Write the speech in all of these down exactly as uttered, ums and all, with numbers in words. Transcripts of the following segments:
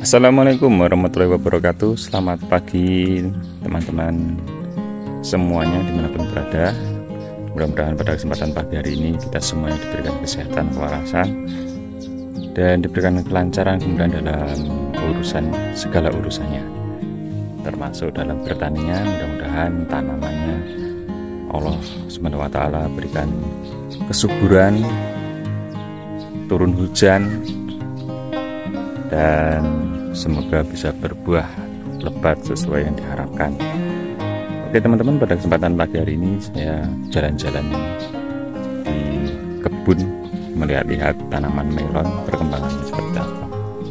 Assalamualaikum warahmatullahi wabarakatuh. Selamat pagi teman-teman semuanya dimanapun berada. Mudah-mudahan pada kesempatan pagi hari ini kita semuanya diberikan kesehatan, kewarasan, dan diberikan kelancaran kemudian dalam urusan segala urusannya, termasuk dalam pertanian. Mudah-mudahan tanamannya Allah subhanahu wa taala berikan kesuburan, turun hujan, dan semoga bisa berbuah lebat sesuai yang diharapkan. Oke teman-teman, pada kesempatan pagi hari ini saya jalan-jalan di kebun melihat-lihat tanaman melon perkembangannya seperti apa.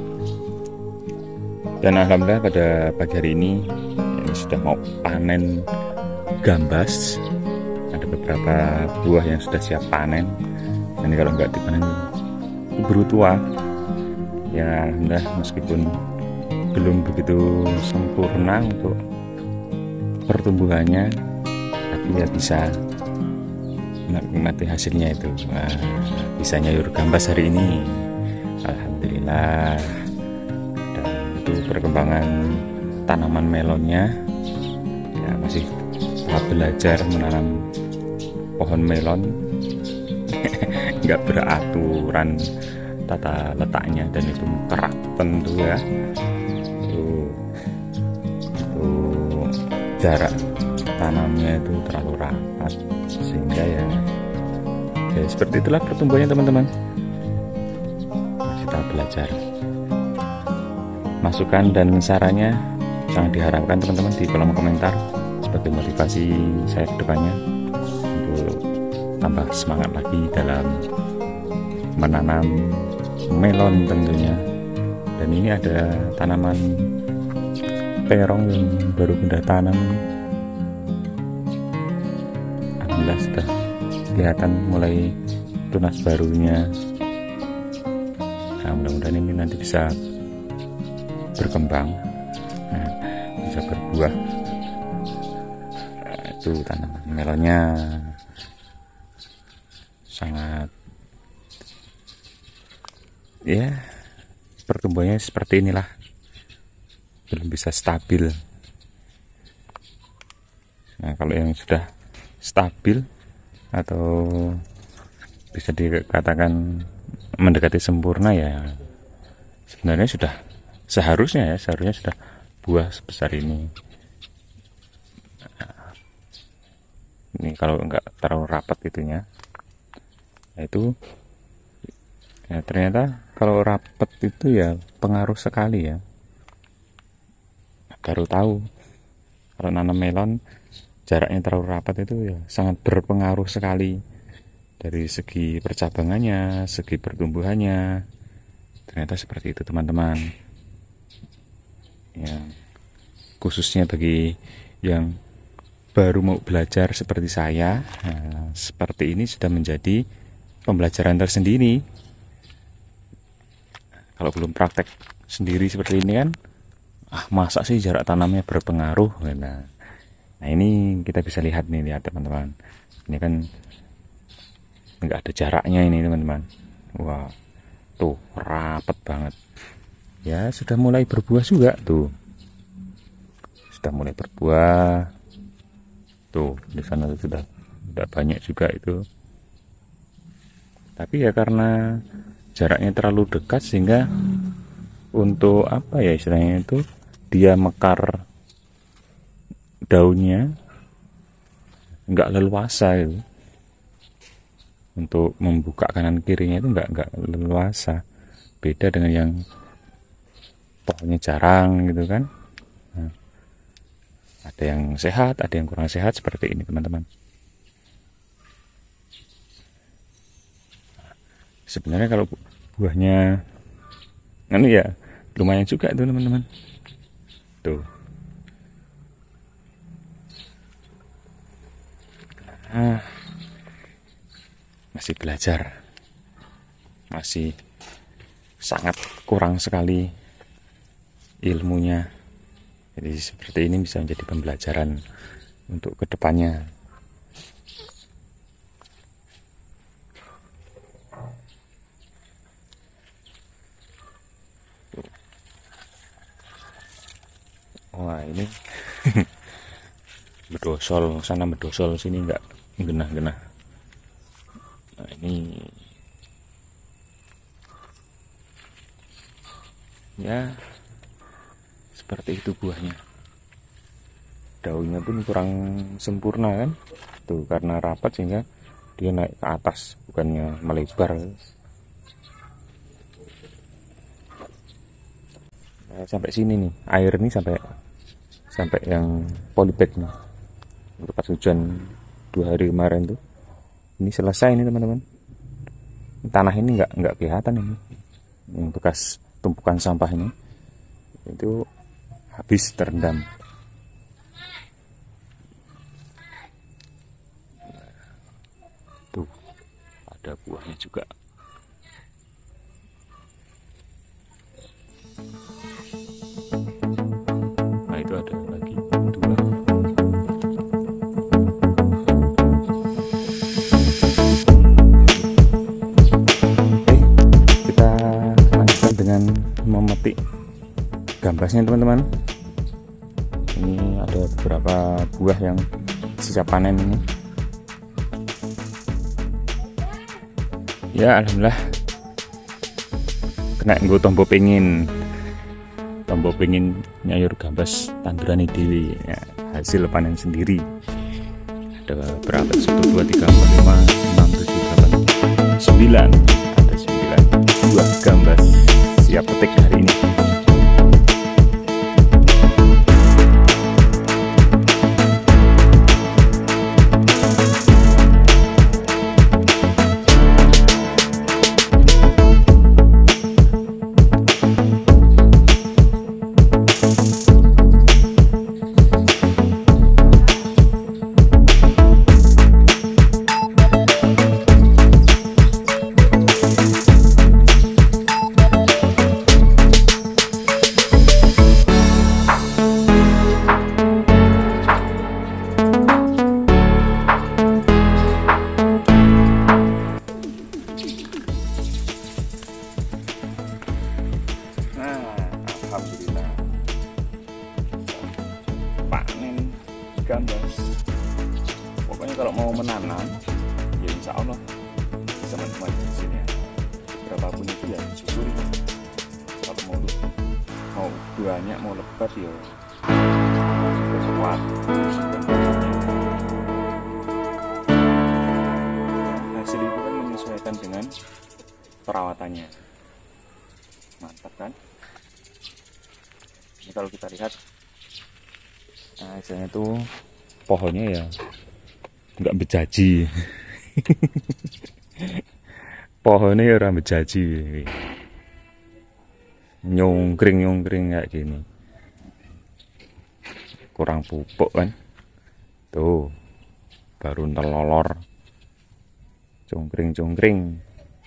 Dan alhamdulillah pada pagi hari ini ini sudah mau panen gambas. Ada beberapa buah yang sudah siap panen. Ini kalau nggak dipanen keburu tua. Ya alhamdulillah, meskipun belum begitu sempurna untuk pertumbuhannya, tapi ya bisa menikmati hasilnya itu. Nah, bisa nyayur gambas hari ini, alhamdulillah. Dan itu perkembangan tanaman melonnya, ya masih tahap belajar menanam pohon melon. Nggak beraturan tata letaknya, dan itu kerak tentu ya. Itu, itu jarak tanamnya itu terlalu rapat sehingga ya, ya seperti itulah pertumbuhannya teman-teman. Kita belajar. Masukan dan sarannya sangat diharapkan teman-teman di kolom komentar sebagai motivasi saya ke depannya untuk tambah semangat lagi dalam menanam melon tentunya. Dan ini ada tanaman terong yang baru pindah tanam. Alhamdulillah sudah kelihatan mulai tunas barunya. Nah, mudah-mudahan ini nanti bisa berkembang, nah, bisa berbuah. Nah, itu tanaman melonnya sangat, ya pertumbuhannya seperti inilah, belum bisa stabil. Nah kalau yang sudah stabil atau bisa dikatakan mendekati sempurna, ya sebenarnya sudah seharusnya ya seharusnya sudah buah sebesar ini. Nah, ini kalau enggak terlalu rapat itunya, nah itu ya, ternyata kalau rapet itu ya pengaruh sekali ya. Baru tahu kalau nanam melon jaraknya terlalu rapat itu ya sangat berpengaruh sekali dari segi percabangannya, segi pertumbuhannya. Ternyata seperti itu teman-teman. Ya, khususnya bagi yang baru mau belajar seperti saya, nah, seperti ini sudah menjadi pembelajaran tersendiri. Kalau belum praktek sendiri seperti ini kan, ah masa sih jarak tanamnya berpengaruh. Nah, nah ini kita bisa lihat nih, lihat teman-teman. Ini kan nggak ada jaraknya ini teman-teman. Wah, tuh rapet banget. Ya sudah mulai berbuah juga tuh. Sudah mulai berbuah. Tuh di sana sudah sudah banyak juga itu. Tapi ya karena jaraknya terlalu dekat sehingga untuk apa ya istilahnya itu, dia mekar daunnya nggak leluasa itu. Untuk membuka kanan kirinya itu nggak nggak leluasa. Beda dengan yang pohonnya jarang gitu kan. Nah, ada yang sehat, ada yang kurang sehat seperti ini teman-teman. Sebenarnya kalau buahnya anu ya lumayan juga tuh teman-teman. Tuh. Ah, masih belajar. Masih sangat kurang sekali ilmunya. Jadi seperti ini bisa menjadi pembelajaran untuk kedepannya. Wah ini bedosol, sana bedosol, sini enggak genah-genah. Nah ini ya seperti itu buahnya. Daunnya pun kurang sempurna kan, tuh karena rapat sehingga dia naik ke atas bukannya melebar. Nah, sampai sini nih air ini sampai sampai yang polybag nih bekas hujan dua hari kemarin tuh. Ini selesai ini teman-teman. Tanah ini nggak nggak kelihatan ini, yang bekas tumpukan sampah ini itu habis terendam. Tuh ada buahnya juga. Nah itu ada lagi dua. Dengan memetik gambasnya teman-teman. Ini ada beberapa buah yang sisa panen ini. Ya alhamdulillah kena nggo tombo pengin tombo pengin nyayur gambas tandurane dhewe ya, hasil panen sendiri. Ada berapa? satu, dua, tiga, empat, lima, enam, tujuh, delapan, sembilan. Ada sembilan buah gambas siap petik hari ini. Alhamdulillah panen gambas. Pokoknya kalau mau menanam ya insya Allah bisa menikmati di sini ya. Berapapun itu ya syukuri. Kalau mau mau banyak mau lebat ya kuat. Hasil itu kan menyesuaikan dengan perawatannya. Mantap kan? Ini kalau kita lihat, nah misalnya itu pohonnya ya nggak bejaji. Pohonnya ya orang bejaji, nyongkring nyongkring kayak gini, kurang pupuk kan? Tuh baru telolor, congkring congkring.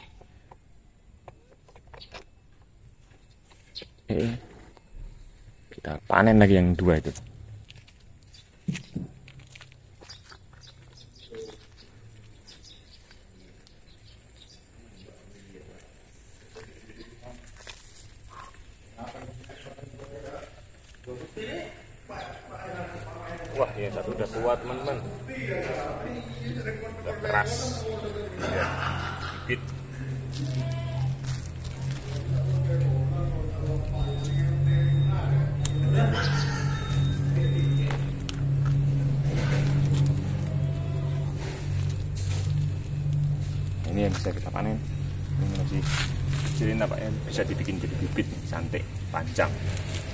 Eh. Kita panen lagi yang dua itu. Wah, yang satu udah kuat teman-teman, udah keras ya, bibit. Ini yang bisa kita panen. Ini masih kecilin apa ya, bisa dibikin jadi bibit santai panjang.